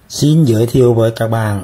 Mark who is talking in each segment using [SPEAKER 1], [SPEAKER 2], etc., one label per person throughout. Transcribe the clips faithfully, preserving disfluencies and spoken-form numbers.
[SPEAKER 1] Xin giới thiệu với các bạn,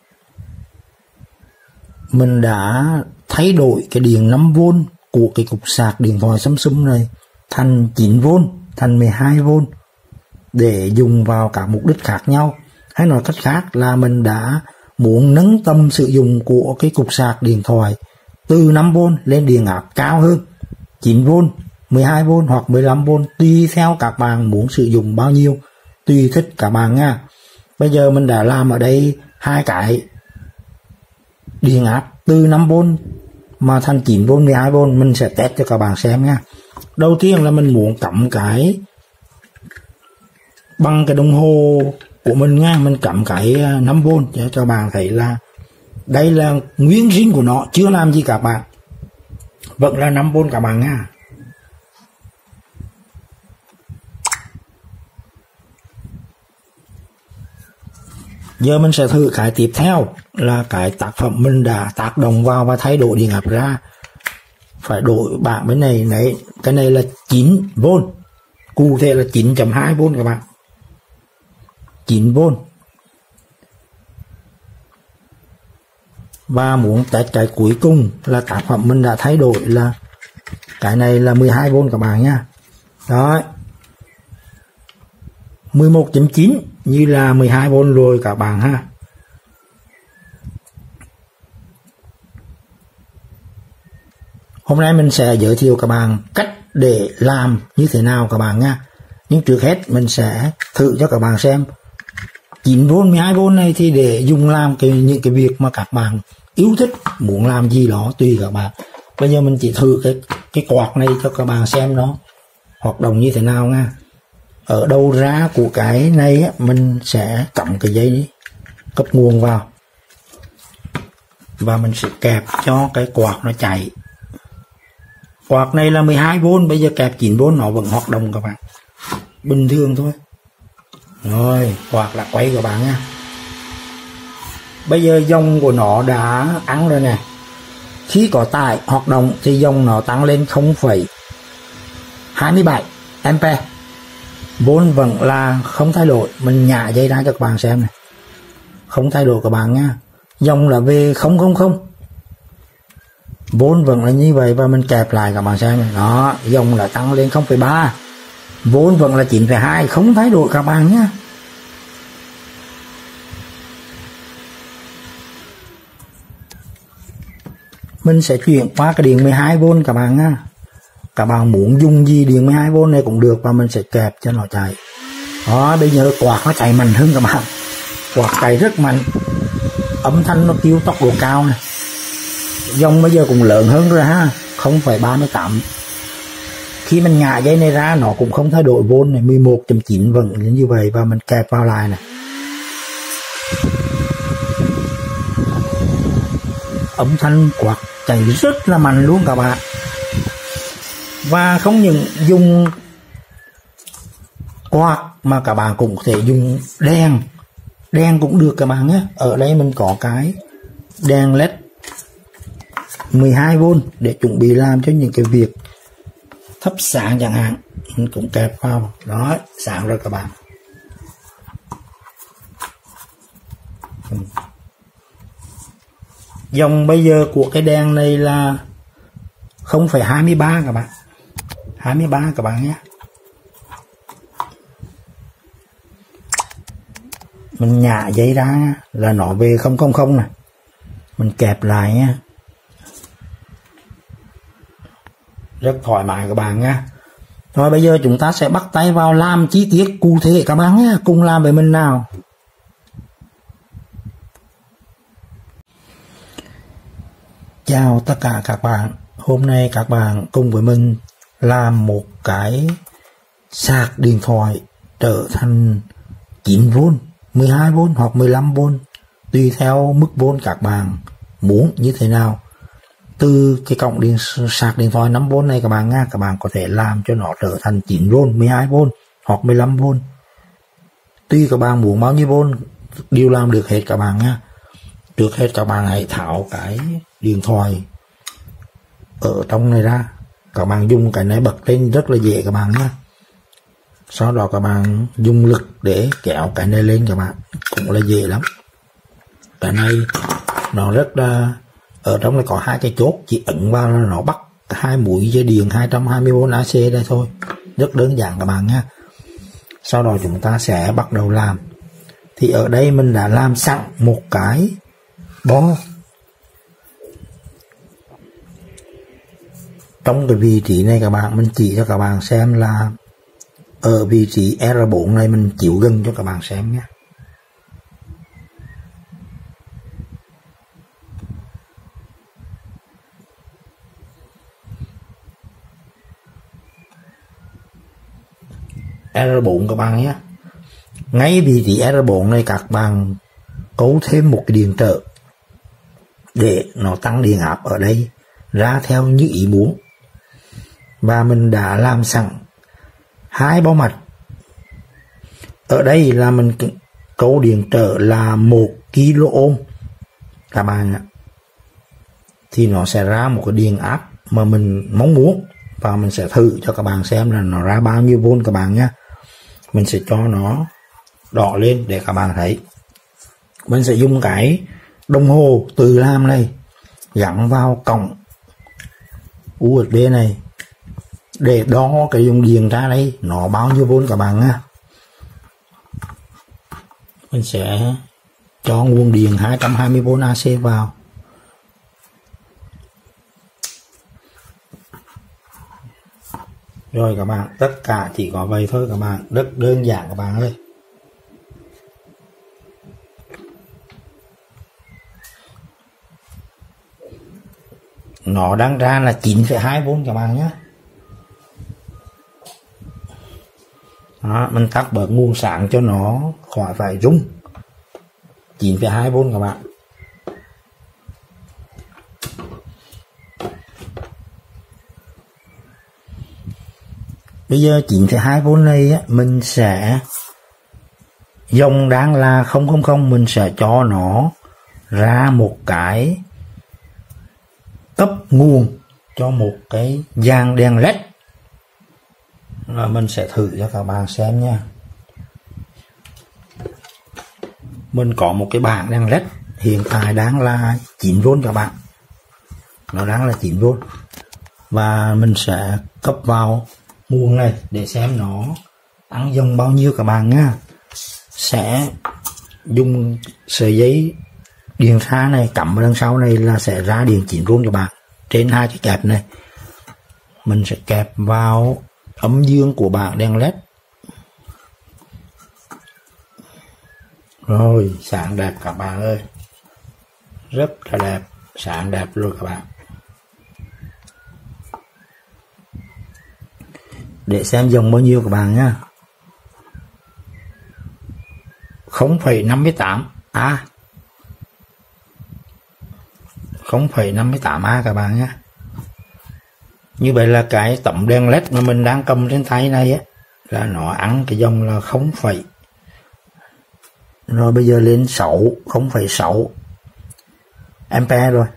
[SPEAKER 1] mình đã thay đổi cái điện năm vôn của cái cục sạc điện thoại Samsung này thành chín vôn, thành mười hai vôn để dùng vào các mục đích khác nhau. Hay nói cách khác là mình đã muốn nâng tầm sử dụng của cái cục sạc điện thoại từ năm vôn lên điện áp cao hơn, chín vôn, mười hai vôn hoặc mười lăm vôn, tùy theo các bạn muốn sử dụng bao nhiêu, tùy thích các bạn nha. Bây giờ mình đã làm ở đây hai cái điện áp từ năm vôn mà thành chín vôn, mười hai vôn, mình sẽ test cho các bạn xem nha. Đầu tiên là mình muốn cắm cái bằng cái đồng hồ của mình nha, mình cắm cái năm vôn để cho bạn thấy là đây là nguyên zin của nó, chưa làm gì các bạn, vẫn là năm vôn các bạn nha. Giờ mình sẽ thử cái tiếp theo là cái tác phẩm mình đã tác động vào và thay đổi điện áp ra. Phải đổi bảng bên này này, cái này là chín vôn, cụ thể là chín chấm hai vôn các bạn, chín vôn. Và muốn test cái cuối cùng là tác phẩm mình đã thay đổi là cái này là mười hai vôn các bạn nha. Đó, mười một chấm chín như là mười hai vôn rồi các bạn ha. Hôm nay mình sẽ giới thiệu các bạn cách để làm như thế nào các bạn nha. Nhưng trước hết mình sẽ thử cho các bạn xem chín vôn, mười hai vôn này thì để dùng làm cái, những cái việc mà các bạn yêu thích, muốn làm gì đó tùy các bạn. Bây giờ mình chỉ thử cái, cái quạt này cho các bạn xem nó hoạt động như thế nào nha. Ở đầu ra của cái này á, mình sẽ cắm cái dây cấp nguồn vào và mình sẽ kẹp cho cái quạt nó chạy. Quạt này là mười hai vôn, bây giờ kẹp chín vôn nó vẫn hoạt động các bạn, bình thường thôi. Rồi, quạt là quay các bạn nha. Bây giờ dòng của nó đã ăn rồi nè. Khi có tải hoạt động thì dòng nó tăng lên không phẩy hai mươi bảy ampere. Vôn vẫn là không thay đổi. Mình nhả dây ra cho các bạn xem này, không thay đổi các bạn nha. Dòng là về không không không, vôn vẫn là như vậy. Và mình kẹp lại các bạn xem này. Đó, dòng là tăng lên không phẩy ba, vôn vẫn là chín phẩy hai, không thay đổi các bạn nhé. Mình sẽ chuyển qua cái điện mười hai vôn các bạn nha. Các bạn muốn dùng gì điện mười hai vôn này cũng được, và mình sẽ kẹp cho nó chạy. Đó, bây giờ quạt nó chạy mạnh hơn các bạn, quạt chạy rất mạnh, âm thanh nó kêu tốc độ cao này. Dòng bây giờ cũng lớn hơn rồi ha, không phẩy ba mươi tám. Khi mình nhả dây này ra nó cũng không thay đổi vôn này, mười một chấm chín vẫn như vậy. Và mình kẹp vào lại này, âm thanh quạt chạy rất là mạnh luôn các bạn. Và không những dùng quạt mà các bạn cũng có thể dùng đèn, đèn cũng được các bạn nhé. Ở đây mình có cái đèn led mười hai vôn để chuẩn bị làm cho những cái việc thắp sáng chẳng hạn, mình cũng kẹp vào. Đó, sáng rồi các bạn. Dòng bây giờ của cái đèn này là không phẩy hai mươi ba các bạn, hai mươi ba các bạn nhé. Mình nhả dây ra là nó về không không không này, mình kẹp lại nhé, rất thoải mái các bạn nha. Rồi bây giờ chúng ta sẽ bắt tay vào làm chi tiết cụ thể các bạn nhé, cùng làm với mình nào. Chào tất cả các bạn, hôm nay các bạn cùng với mình làm một cái sạc điện thoại trở thành chín vôn, mười hai vôn hoặc mười lăm vôn, tùy theo mức vôn các bạn muốn như thế nào. Từ cái cổng điện sạc điện thoại năm vôn này các bạn nha, các bạn có thể làm cho nó trở thành chín vôn, mười hai vôn hoặc mười lăm vôn, tùy các bạn muốn bao nhiêu vôn đều làm được hết các bạn nha. Trước hết các bạn hãy tháo cái điện thoại ở trong này ra, các bạn dùng cái này bật lên rất là dễ các bạn nhé. Sau đó các bạn dùng lực để kéo cái này lên các bạn, cũng là dễ lắm. Cái này nó rất là, ở trong này có hai cái chốt, chỉ ấn vào là nó bắt hai mũi dây điện hai trăm hai mươi vôn a xê đây thôi, rất đơn giản các bạn nha. Sau đó chúng ta sẽ bắt đầu làm. Thì ở đây mình đã làm sẵn một cái bo. Trong cái vị trí này các bạn, mình chỉ cho các bạn xem là ở vị trí R bốn này, mình chịu gần cho các bạn xem nhé. R bốn các bạn nhé. Ngay vị trí R bốn này các bạn cấu thêm một cái điện trở để nó tăng điện áp ở đây ra theo như ý muốn. Và mình đã làm sẵn hai bo mạch. Ở đây là mình cấu điện trở là một ki lô ôm các bạn ạ. Thì nó sẽ ra một cái điện áp mà mình mong muốn. Và mình sẽ thử cho các bạn xem là nó ra bao nhiêu vôn các bạn nhé. Mình sẽ cho nó đỏ lên để các bạn thấy. Mình sẽ dùng cái đồng hồ tự làm này gắn vào cổng u ét bê này để đo cái dòng điện ra đây nó bao nhiêu vôn các bạn nhé. Mình sẽ cho nguồn điện hai trăm hai mươi vôn a xê vào. Rồi các bạn, tất cả chỉ có vậy thôi các bạn, rất đơn giản các bạn ơi. Nó đang ra là chín phẩy hai vôn các bạn nhé. Đó, mình tắt bớt nguồn sáng cho nó khỏi phải rung. chín phẩy hai vôn các bạn. Bây giờ chín phẩy hai vôn này á, mình sẽ dòng đang là không không không, mình sẽ cho nó ra một cái cấp nguồn cho một cái dàn đèn led. Là mình sẽ thử cho các bạn xem nha. Mình có một cái bảng đèn led hiện tại đang là chín vôn các bạn. Nó đang là chín vôn. Và mình sẽ cấp vào nguồn này để xem nó ăn dòng bao nhiêu các bạn nha. Sẽ dùng sợi dây điện xa này cắm ở đằng sau này là sẽ ra điện chín vôn các bạn. Trên hai cái kẹp này mình sẽ kẹp vào âm dương của bảng đèn led. Rồi sáng đẹp các bạn ơi, rất là đẹp, sáng đẹp luôn các bạn. Để xem dòng bao nhiêu các bạn nhá. không phẩy năm mươi tám A, không phẩy năm mươi tám A các bạn nhé. Như vậy là cái tấm đèn led mà mình đang cầm trên tay này á, là nó ăn cái dòng là không phẩy. Rồi bây giờ lên sáu, không phẩy sáu ampere rồi.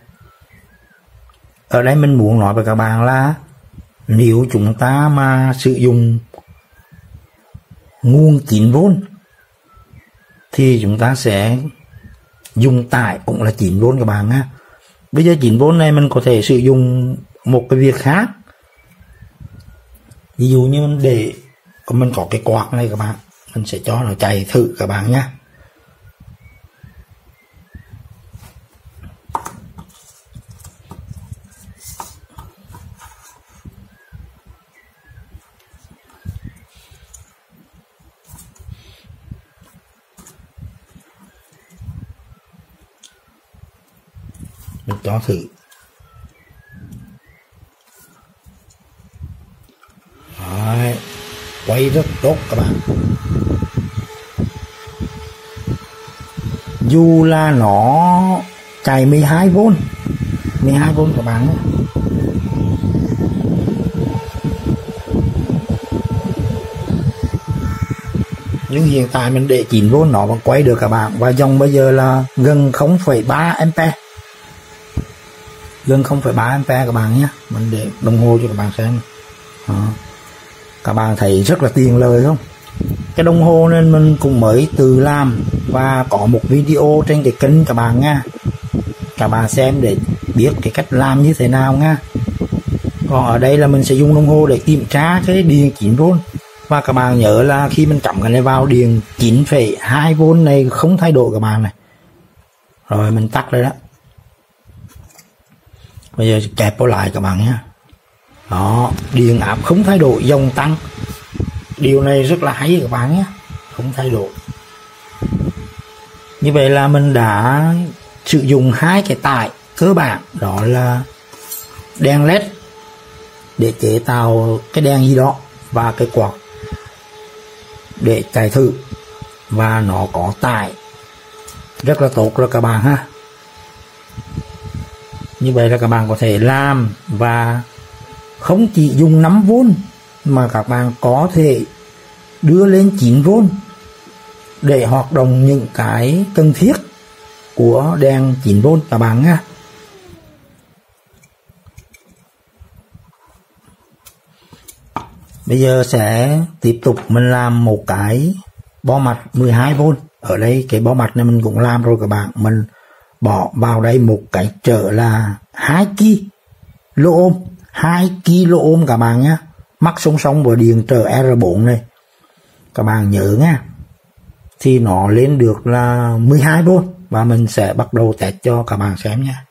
[SPEAKER 1] Ở đây mình muốn nói với các bạn là nếu chúng ta mà sử dụng nguồn chín vôn thì chúng ta sẽ dùng tải cũng là chín vôn các bạn nha. Bây giờ chín vôn này mình có thể sử dụng một cái việc khác. Ví dụ như mình để mình có cái quạt này các bạn, mình sẽ cho nó chạy thử các bạn nhé. Mình cho thử. Đấy, quay rất tốt các bạn. Dù là nó chạy mười hai vôn, mười hai vôn các bạn nhé. Nhưng hiện tại mình để chín vôn nó vẫn quay được các bạn. Và dòng bây giờ là gần không phẩy ba ampere, gần không phẩy ba ampere các bạn nhé. Mình để đồng hồ cho các bạn xem. Đó. Các bạn thấy rất là tiền lời không? cái đồng hồ nên mình cũng mới tự làm và có một video trên cái kênh các bạn nha, các bạn xem để biết cái cách làm như thế nào nha. Còn ở đây là mình sẽ dùng đồng hồ để kiểm tra cái điện chín vôn, và các bạn nhớ là khi mình cắm cái này vào điện chín phẩy hai vôn này không thay đổi các bạn này. Rồi mình tắt rồi đó. Bây giờ kẹp vào lại các bạn nhé. Đó, điện áp không thay đổi, dòng tăng. Điều này rất là hay các bạn nhé, không thay đổi. Như vậy là mình đã sử dụng hai cái tải cơ bản, đó là đèn led để chế tạo cái đèn gì đó và cái quạt để chạy thử, và nó có tải rất là tốt rồi các bạn ha. Như vậy là các bạn có thể làm, và không chỉ dùng năm vôn mà các bạn có thể đưa lên chín vôn để hoạt động những cái cần thiết của đèn chín vôn các bạn nha. Bây giờ sẽ tiếp tục mình làm một cái bo mạch mười hai vôn. Ở đây cái bo mạch này mình cũng làm rồi các bạn. Mình bỏ vào đây một cái trở là hai ki lô ôm, hai ki lô ôm các bạn nhé, mắc song song với điện trở R bốn này. Các bạn nhớ nha, thì nó lên được là mười hai vôn, và mình sẽ bắt đầu test cho các bạn xem nha.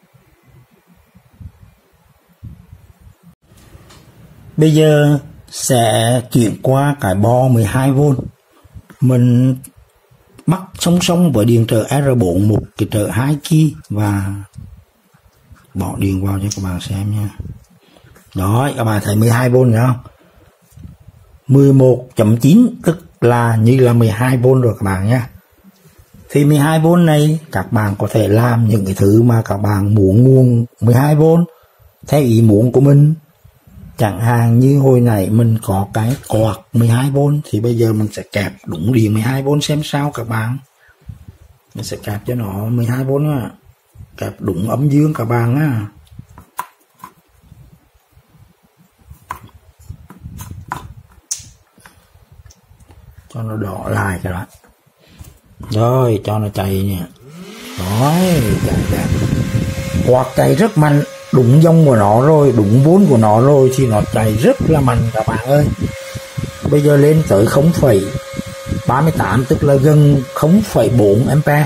[SPEAKER 1] Bây giờ sẽ chuyển qua cái bo mười hai vôn. Mình mắc song song với điện trở R bốn một cái trở hai ki và bỏ điện vào cho các bạn xem nha. Đó, các bạn thấy mười hai vôn nữa không? mười một chấm chín tức là như là mười hai vôn rồi các bạn nha. Thì mười hai vôn này các bạn có thể làm những cái thứ mà các bạn muốn nguồn mười hai vôn theo ý muốn của mình. Chẳng hạn như hồi nãy mình có cái quạt mười hai vôn, thì bây giờ mình sẽ kẹp đúng điện mười hai vôn xem sao các bạn. Mình sẽ kẹp cho nó mười hai vôn á, kẹp đúng âm dương các bạn á. Cho nó đỏ lại các bạn. Rồi cho nó chạy nha. Rồi chạy chạy. Quạt chạy rất mạnh, đúng dòng của nó rồi, đúng vốn của nó rồi thì nó chạy rất là mạnh các bạn ơi. Bây giờ lên tới không phẩy ba mươi tám tức là gần không phẩy bốn ampere.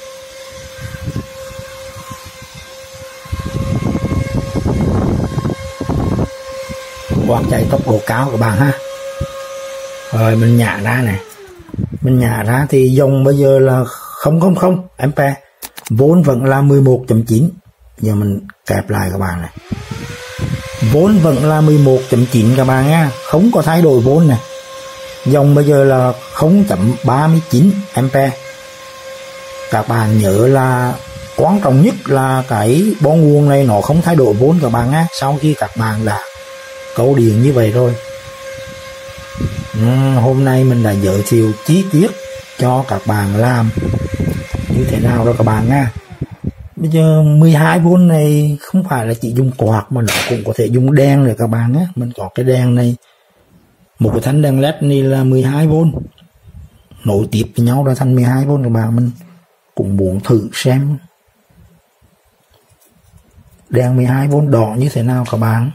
[SPEAKER 1] Quạt chạy tốc độ cao các bạn ha. Rồi mình nhả ra này. Mình nhả ra thì dòng bây giờ là không không không ampere, vốn vẫn là mười một chấm chín. Giờ mình kẹp lại các bạn này. Vốn vẫn là mười một chấm chín các bạn nha, không có thay đổi vốn này. Dòng bây giờ là không phẩy ba mươi chín ampere. Các bạn nhớ là quan trọng nhất là cái bo nguồn này nó không thay đổi vốn các bạn nhé. Sau khi các bạn đã câu điện như vậy rồi, uhm, hôm nay mình đã giới thiệu chi tiết cho các bạn làm như thế nào rồi các bạn nha. Bây giờ mười hai vôn này không phải là chỉ dùng quạt mà nó cũng có thể dùng đèn rồi các bạn nhé. Mình có cái đèn này, một cái thanh đèn led này là mười hai vôn, nối tiếp với nhau ra thành mười hai vôn các bạn. Mình cũng muốn thử xem đèn mười hai vôn đỏ như thế nào các bạn.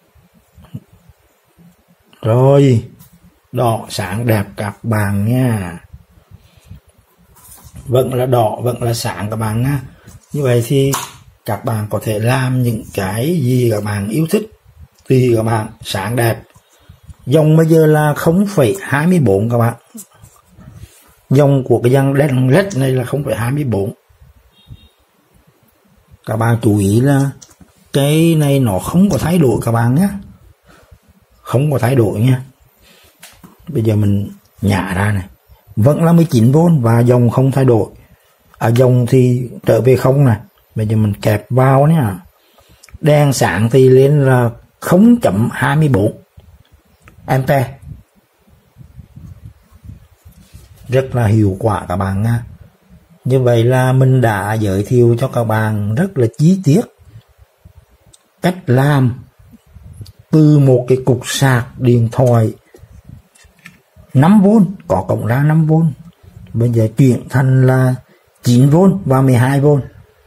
[SPEAKER 1] Rồi, đỏ sáng đẹp các bạn nha. Vẫn là đỏ, vẫn là sáng các bạn nha. Như vậy thì các bạn có thể làm những cái gì các bạn yêu thích tùy các bạn, sáng đẹp. Dòng bây giờ là không phẩy hai mươi bốn các bạn. Dòng của cái dòng đèn led này là không phẩy hai mươi bốn. Các bạn chú ý là cái này nó không có thay đổi các bạn nhé, không có thay đổi nha. Bây giờ mình nhả ra này, vẫn là mười chín vôn và dòng không thay đổi. À, dòng thì trở về không này. Bây giờ mình kẹp vào nhé. Đèn sáng thì lên là không phẩy hai mươi bốn ampere. Rất là hiệu quả các bạn nha. Như vậy là mình đã giới thiệu cho các bạn rất là chi tiết cách làm từ một cái cục sạc điện thoại năm vôn, có cộng ra năm vôn. Bây giờ chuyển thành là chín vôn và mười hai vôn.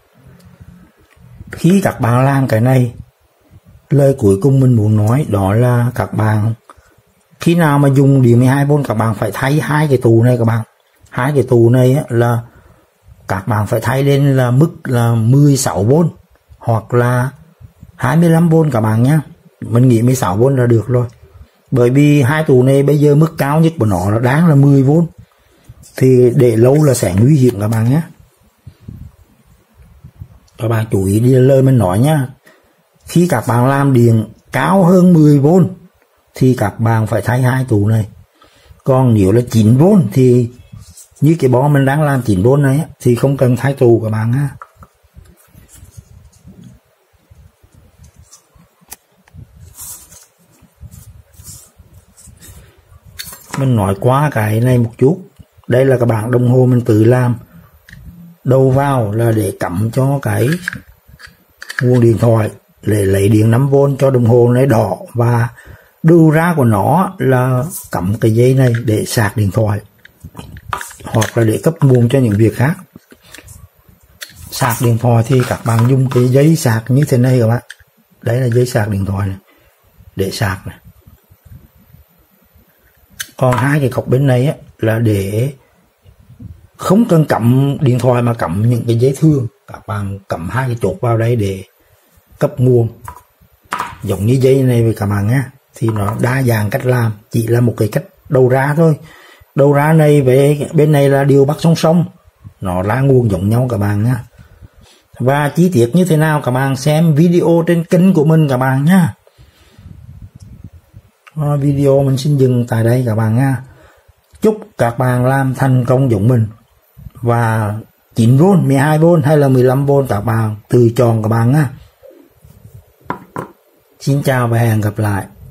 [SPEAKER 1] Khi các bạn làm cái này, lời cuối cùng mình muốn nói đó là các bạn khi nào mà dùng điện mười hai vôn các bạn phải thay hai cái tù này các bạn. Hai cái tù này á, là các bạn phải thay lên là mức là mười sáu vôn hoặc là hai mươi lăm vôn các bạn nhé. Mình nghĩ mười sáu vôn là được rồi. Bởi vì hai tù này bây giờ mức cao nhất của nó là đáng là mười vôn. Thì để lâu là sẽ nguy hiểm các bạn nhé. Các bạn chú ý đi lời mình nói nhá. Khi các bạn làm điện cao hơn mười vôn thì các bạn phải thay hai tù này. Còn nếu là chín vôn thì như cái bó mình đang làm chín vôn này thì không cần thay tù các bạn ha. Mình nói qua cái này một chút. Đây là các bạn đồng hồ mình tự làm. Đầu vào là để cắm cho cái nguồn điện thoại để lấy điện năm vôn cho đồng hồ này đỏ, và đầu ra của nó là cắm cái dây này để sạc điện thoại hoặc là để cấp nguồn cho những việc khác. Sạc điện thoại thì các bạn dùng cái dây sạc như thế này các bạn. Đấy là dây sạc điện thoại này để sạc này. Còn hai cái cọc bên này á, là để không cần cắm điện thoại mà cắm những cái dây thường. Các bạn cắm hai cái chốt vào đây để cấp nguồn giống như dây này với các bạn nhé. Thì nó đa dạng cách làm, chỉ là một cái cách đầu ra thôi. Đầu ra này về bên này là điều bắt song song, nó ra nguồn giống nhau các bạn nhé. Và chi tiết như thế nào các bạn xem video trên kênh của mình các bạn nhé. Video mình xin dừng tại đây các bạn nha. Chúc các bạn làm thành công giống mình. Và chín vôn, mười hai vôn hay là mười lăm vôn các bạn tự chọn các bạn nha. Xin chào và hẹn gặp lại.